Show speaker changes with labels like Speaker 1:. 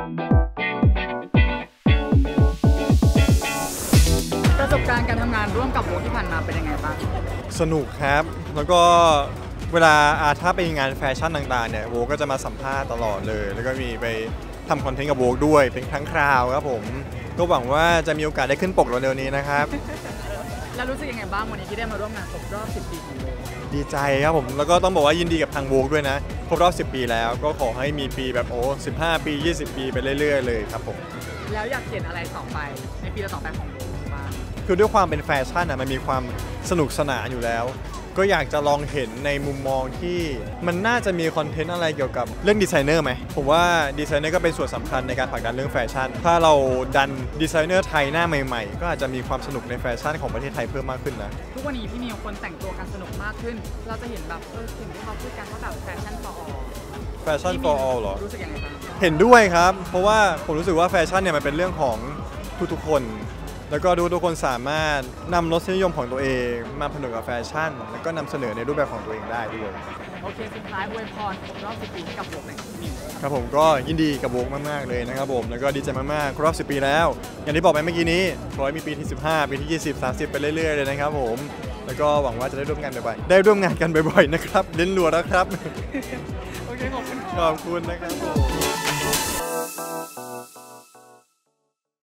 Speaker 1: ประสบการณ์การทำงานร่วมกับโวที่ผ่านมาเป็นยังไงบ้าง
Speaker 2: สนุกครับแล้วก็เวลาถ้าไปงานแฟชั่นต่างๆเนี่ยโวก็จะมาสัมภาษณ์ตลอดเลยแล้วก็มีไปทำคอนเทนต์กับโวด้วยเป็นครั้งคราวครับผมก็หวังว่าจะมีโอกาสได้ขึ้นปกเร็วๆนี้นะครับ
Speaker 1: แล้วรู้สึกยังไงบ้างวันนี้ที่ได้มาร่วมงานครบรอบ10 ปีของโว
Speaker 2: ดีใจครับผมแล้วก็ต้องบอกว่ายินดีกับทางโวด้วยนะครบรอบ10 ปีแล้วก็ขอให้มีปีแบบ15 ปี20 ปีไปเรื่อยๆเลยครับผม
Speaker 1: แล้วอยากเห็นอะไรต่อไปในปีต่อไปของโวบ้าง
Speaker 2: คือด้วยความเป็นแฟชั่นมันมีความสนุกสนานอยู่แล้วก็อยากจะลองเห็นในมุมมองที่มันน่าจะมีคอนเทนต์อะไรเกี่ยวกับเรื่องดีไซเนอร์ไหมผมว่าดีไซเนอร์ก็เป็นส่วนสำคัญในการผลักดันเรื่องแฟชั่นถ้าเราดันดีไซเนอร์ไทยหน้าใหม่ๆก็อาจจะมีความสนุกในแฟชั่นของประเทศไทยเพิ่มมากขึ้นนะ
Speaker 1: ทุกวันนี้ที่มีคนแต่งตัวกันสนุกมากขึ้นเราจะเห็นแบบสิ่งที่เขาพูดกันว่าแบบแฟชั่น for all
Speaker 2: แฟชั่น for all เหรอ
Speaker 1: รู้สึกยังไงบ้าง
Speaker 2: เห็นด้วยครับเพราะว่าผมรู้สึกว่าแฟชั่นเนี่ยมันเป็นเรื่องของทุกๆคนแล้วก็ทุกคนสามารถนำรสนิยมของตัวเองมาผนวกกับแฟชั่นแล้วก็นำเสนอในรูปแบบของตัวเองได้ด้วย
Speaker 1: โอเคสุดท้ายอวยพรครบรอบ10 ปีกับโวกหน่อย
Speaker 2: ครับผมก็ยินดีกับโวกมากๆเลยนะครับผมแล้วก็ดีใจมากๆครบรอบ10 ปีแล้วอย่างที่บอกไปเมื่อกี้นี้ขอให้มีปีที่15ปีที่20 30ไปเรื่อยๆเลยนะครับผมแล้วก็หวังว่าจะได้ร่วมงานบ่อยๆได้ร่วมงานกันบ่อยๆนะครับเล่นรัวแล้วครับ
Speaker 1: โอเคขอบคุณ
Speaker 2: ขอบคุณนะครับผม